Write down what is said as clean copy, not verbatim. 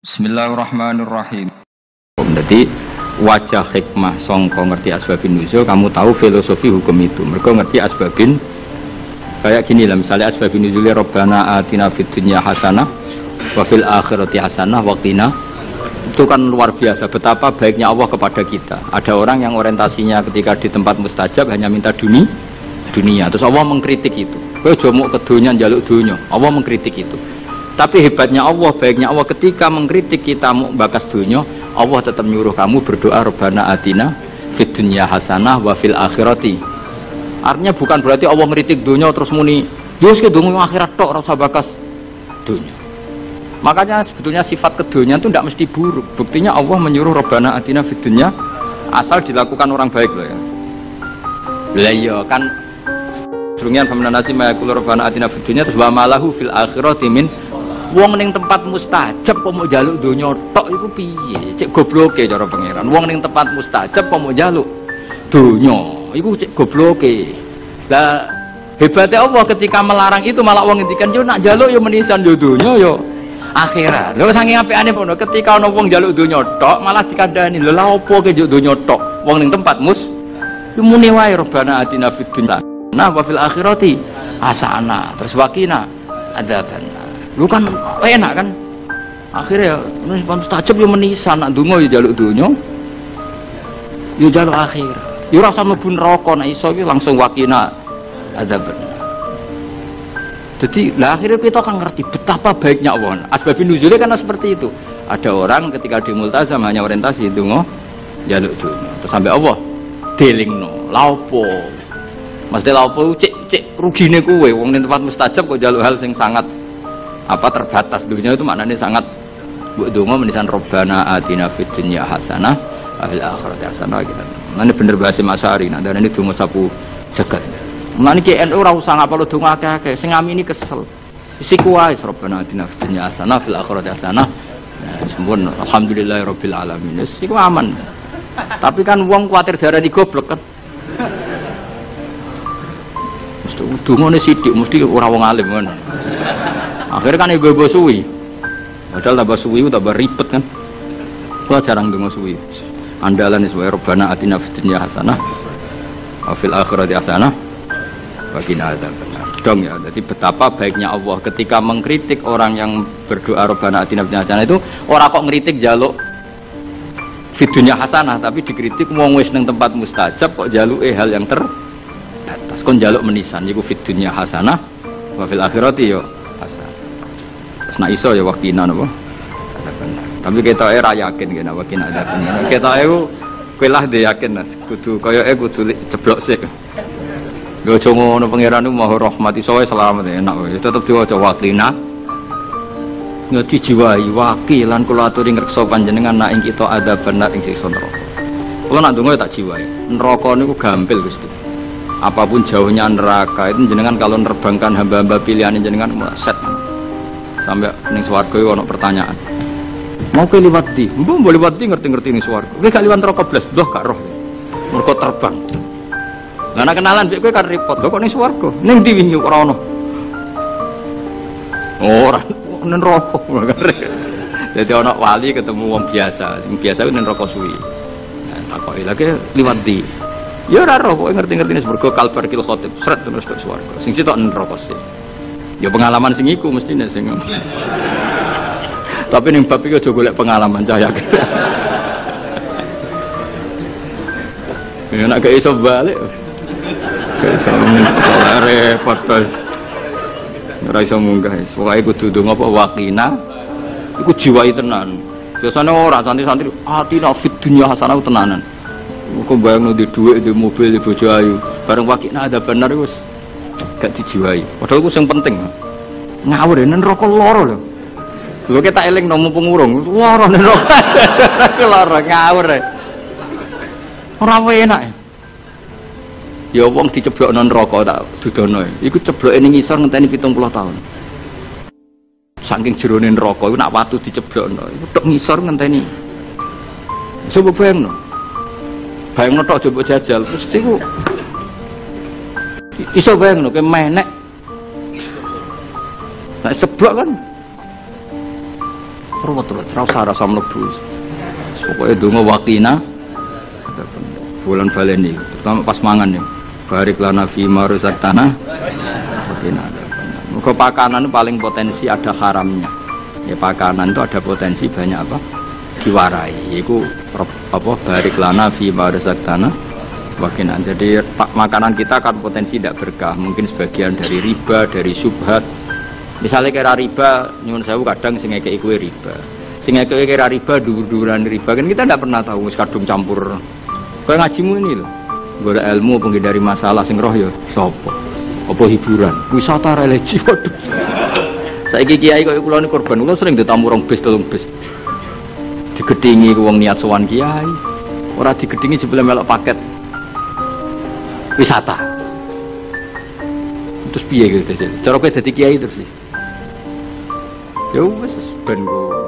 Bismillahirrahmanirrahim. Jadi wajah hikmah songko ngerti asbabin nuzul, kamu tahu filosofi hukum itu. Mereka ngerti asbabin kayak gini lah, misalnya asbabin nuzulnya Rabbana atina fid dunya hasanah wa fil akhirati hasanah wa qina. Itu kan luar biasa betapa baiknya Allah kepada kita. Ada orang yang orientasinya ketika di tempat mustajab hanya minta dunia. Terus Allah mengkritik itu. Kowe aja mau ke dunya njaluk dunya. Allah mengkritik itu. Tapi hebatnya Allah, baiknya Allah ketika mengkritik kita mau bakas dunia, Allah tetap nyuruh kamu berdoa Rabbana atina fid dunya hasanah wa fil akhirati. Artinya bukan berarti Allah ngeritik dunia terus muni yus ke dunia akhirat tok ora usah bakas dunia. Makanya sebetulnya sifat kedunya itu tidak mesti buruk. Buktinya Allah menyuruh Rabbana atina fid dunya asal dilakukan orang baik loh ya. Lah iya kan durungian famana nasi mayakul Rabbana atina fid dunya terus wa malahu fil akhirati min. Wong ning tempat mustajab kok mau jaluk donya tok iku piye? Cek gobloke cara pangeran. Wong ning tempat mustajab kok mau jaluk donya iku cek gobloke. Lah hebatnya Allah ketika melarang itu malah wong ngendikan yo nak jaluk yo menisan yo donya yo akhirat. Lho saking apikane ngono ketika ana wong jaluk donya tok malah dikandani lho lha opo ke njuk donya tok? Wong ning tempat yo muni wae Rabbana atina fid dunya nah wa fil akhirati hasanah terus waqina adzabannar. Lu kan enak kan akhirnya nus mustajab yo menisan nak donga yo njaluk donya yo njaluk akhirat yo ora usah mlebu neraka nek iso iki langsung waqina adzabannar. Jadi lah akhirnya kita kan ngerti betapa baiknya Allah. Asbabun nuzulnya karena seperti itu. Ada orang ketika di multazam hanya orientasi donga njaluk donya terus sampai Allah delingno lha opo maksudnya lha opo cek rugine kowe wong ning tempat mustajab kok njaluk hal sing sangat terbatas. Dunia itu maknanya sangat buat donga menisan Rabbana atina fid dunya hasanah wa fil akhirati hasanah gitu. Mane bener bahasa Masari nak darane donga sapu jagat. Mane ki NU ora usah ngapalo donga akeh-akeh sing ngamini kesel. Siku wae Rabbana atina fid dunya hasanah fil akhirati hasanah. Nah, sempurna alhamdulillahirabbil alamin. Wis iku aman. Tapi kan wong kuwatir darani goblok kan. Mesti dongane sithik mesti ora wong alim kan. Akhirnya kan ibu-ibu suwi padahal tambah suwi tambah ribet kan. Wah jarang dengar suwi andalan iswa Rabbana atina fid dunya hasanah wa fil akhirati hasanah wa qina adzabannar dong ya. Jadi betapa baiknya Allah ketika mengkritik orang yang berdoa Rabbana atina fid dunya hasanah itu orang kok ngeritik jaluk fid dunya hasanah tapi dikritik wong wis nang tempat mustajab kok jaluke hal yang terbatas kon jaluk menisan iku fid dunya hasanah wa fil akhirati yo hasanah. Terus nak iso ya wakina napa? Tapi kita ra yakin kena wakina ada benar. Kita kowe lah dhe yakin Mas, kudu koyoke kudu ceblok sik. Lho aja ngono pangeran ku Maha Rahmat iso wae selamat enak wae. Tetep diwaca wakina. Ngeti jiwai wakilan kula aturi ngreksa panjenengan nak ing kita ada benar ing siksa neraka. Kula nak ndonga tak jiwai. Neraka niku gampil Gusti. Apapun jauhnya neraka itu jenengan kalau nerbangkan hamba-hamba pilihan jenengan set sampai ning swarga iku ana pertanyaan. Mau ke liwat di? Mbok boleh liwat di ngerti-ngerti ning swarga. Kowe gak liwat neraka blas, blah gak roh. Mergo terbang. Lah nek kenalan mbek kowe kan repot. Lho kok ning swarga? Ning ndi wingi ora ono. Ora ning neraka. Jadi ana wali ketemu wong biasa. Sing biasa ku ning neraka suwi. Nah, takoki lagi liwat di. Ya ora roh kok ngerti-ngerti ning swarga kalbar kil khotib sret terus ke swarga. Sing sitok ning neraka sih. Ya pengalaman sing iku mestine sing. Tapi ning bab iki aja golek pengalaman cah yakin. Ya nek gak iso balik. Gak iso repot bos. Ora iso munggah. Pokoke kudu ndonga apa wakina. Iku jiwai tenan. Biasane ora santri-santri atina fid dunya hasanah tenanan. Kok bayangno di dhuwit, di mobil, di bojo ayu. Bareng wakina ada benar wis gak dijiwai. Padahal ku sing penting. Ngawur nen neraka loro lho. Lho kita eling nomu pengurung, loro nen neraka. Loro ngawur. Ora enak. Ya wong diceblokno neraka tak dudono. Iku cebloke ning ngisor ngenteni 70 tahun. Saking jerone neraka iku nak watu diceblokno. Iku tok ngisor ngenteni. Coba bayangno. Bayangno tok coba jajal terus iku iso bayangno ke menek. Nah seblok kan ruwet rasa mlebu. Pokoke donga wakina bulan baleni terutama pas mangan ya. Barik lana fi ma razaqtana wakina. Muga pakanan paling potensi ada haramnya. Ya pakanan itu ada potensi banyak apa? Diwarai. Yaiku apa barik lana fi ma razaqtana wakina. Jadi makanan kita kan potensi tidak berkah, mungkin sebagian dari riba, dari syubhat. Misalnya kira riba, nyuwun sewu kadang sing ngekeki kuwi riba. Sing ngekeki kira riba dhuwur-dhuwuran riba kan kita tidak pernah tahu wis kadung campur. Kayak ngajimu ini loh. Golek ilmu penghindari masalah sing roh ya sapa? Apa hiburan? Wisata religi waduh. Saiki kiai kaya kula niku korban, kula sering ditamu rong bis 3 bis. Digedhingi wong niat sowan kiai. Ora digedhingi jebule melok paket wisata. Terus piye gitu. Cara kowe dadi kiai terus. Ya wis ben kok